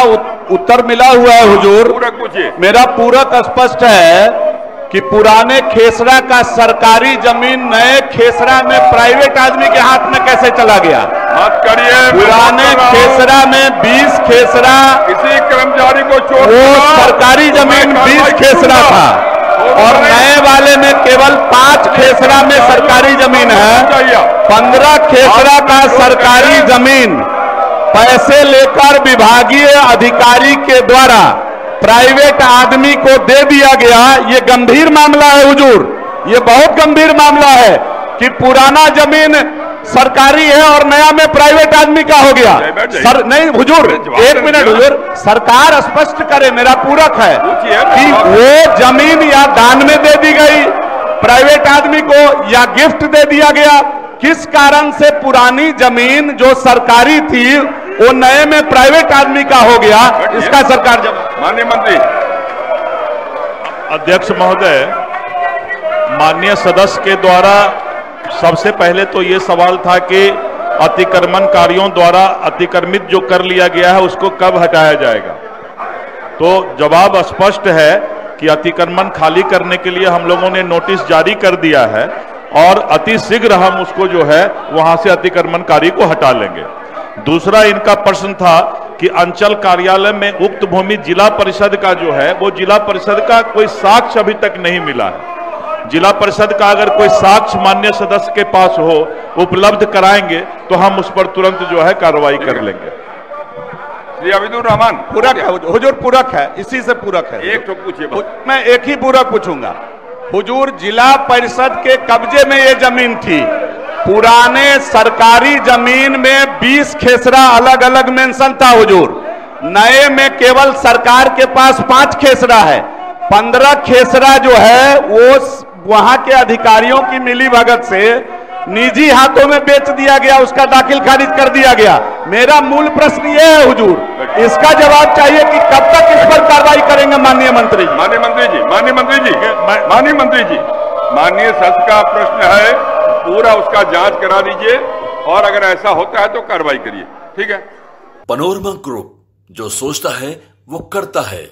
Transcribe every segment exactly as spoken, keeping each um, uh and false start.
उत्तर मिला हुआ है हुजूर। पूरक पूछिए। मेरा पूरक स्पष्ट है कि पुराने खेसरा का सरकारी जमीन नए खेसरा में प्राइवेट आदमी के हाथ में कैसे चला गया? मत करिए। पुराने खेसरा में बीस खेसरा, किसी कर्मचारी को चोट वो सरकारी जमीन बीस खेसरा था और नए वाले में केवल पांच खेसरा में सरकारी जमीन है। पंद्रह खेसरा का सरकारी जमीन पैसे लेकर विभागीय अधिकारी के द्वारा प्राइवेट आदमी को दे दिया गया। ये गंभीर मामला है हुजूर, ये बहुत गंभीर मामला है कि पुराना जमीन सरकारी है और नया में प्राइवेट आदमी का हो गया। सर नहीं हुजूर, एक मिनट हुजूर, सरकार स्पष्ट करे, मेरा पूरक है कि वो जमीन या दान में दे दी गई प्राइवेट आदमी को या गिफ्ट दे दिया गया। किस कारण से पुरानी जमीन जो सरकारी थी वो नए में प्राइवेट आदमी का हो गया, इसका सरकार जवाब। माननीय मंत्री। अध्यक्ष महोदय, माननीय सदस्य के द्वारा सबसे पहले तो ये सवाल था कि अतिक्रमणकारियों द्वारा अतिक्रमित जो कर लिया गया है उसको कब हटाया जाएगा। तो जवाब स्पष्ट है कि अतिक्रमण खाली करने के लिए हम लोगों ने नोटिस जारी कर दिया है और अति शीघ्र हम उसको जो है वहां से अतिक्रमणकारी को हटा लेंगे। दूसरा इनका प्रश्न था कि अंचल कार्यालय में उक्त भूमि जिला परिषद का जो है वो जिला परिषद का कोई साक्ष्य अभी तक नहीं मिला है। जिला परिषद का अगर कोई साक्ष्य मान्य सदस्य के पास हो उपलब्ध कराएंगे तो हम उस पर तुरंत जो है कार्रवाई कर लेंगे। श्री अब्दुल रहमान। पूरक है हुजूर, पूरक है, इसी से पूरक है। एक तो पूछिए। मैं एक ही पूरक पूछूंगा हुजूर। जिला परिषद के कब्जे में ये जमीन थी, पुराने सरकारी जमीन में बीस खेसरा अलग अलग मेंशन था हुजूर, नए में केवल सरकार के पास पांच खेसरा है। पंद्रह खेसरा जो है वो वहां के अधिकारियों की मिलीभगत से निजी हाथों में बेच दिया गया, उसका दाखिल खारिज कर दिया गया। मेरा मूल प्रश्न ये है हुजूर, इसका जवाब चाहिए कि कब तक इस पर कार्रवाई करेंगे माननीय मंत्री जी? माननीय मंत्री जी, माननीय मंत्री जी, माननीय मंत्री जी, माननीय सदस्य का प्रश्न है, पूरा उसका जांच करा दीजिए और अगर ऐसा होता है तो कार्रवाई करिए। ठीक है। पैनोरमा ग्रुप, जो सोचता है वो करता है।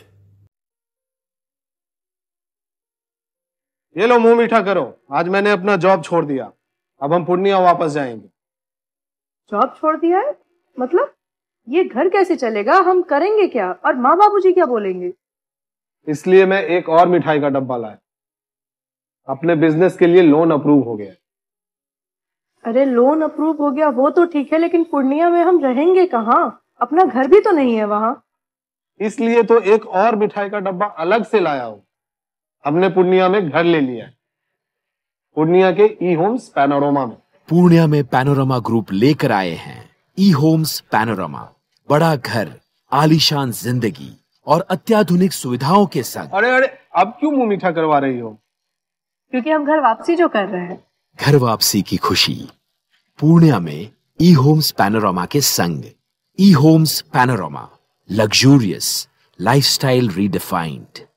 ये लो मुंह मीठा करो, आज मैंने अपना जॉब छोड़ दिया, अब हम पूर्णिया वापस जाएंगे। जॉब छोड़ दिया है? मतलब ये घर कैसे चलेगा, हम करेंगे क्या और माँ बाबूजी क्या बोलेंगे? इसलिए मैं एक और मिठाई का डब्बा लाया, अपने बिजनेस के लिए लोन अप्रूव हो गया। अरे लोन अप्रूव हो गया वो तो ठीक है, लेकिन पूर्णिया में हम रहेंगे कहाँ? अपना घर भी तो नहीं है वहां। इसलिए तो एक और मिठाई का डब्बा अलग से लाया हूं, हमने पूर्णिया में घर ले लिया है, पूर्णिया के ई होम्स पैनोरमा में। पूर्णिया में पैनोरमा ग्रुप लेकर आए हैं ई होम्स पैनोरमा, बड़ा घर, आलीशान जिंदगी और अत्याधुनिक सुविधाओं के संग। अरे अरे अब क्यों मुंह मीठा करवा रही हो? क्योंकि हम घर वापसी जो कर रहे हैं। घर वापसी की खुशी पूर्णिया में ई होम्स पैनोरमा के संग। E homes panorama, luxurious lifestyle redefined.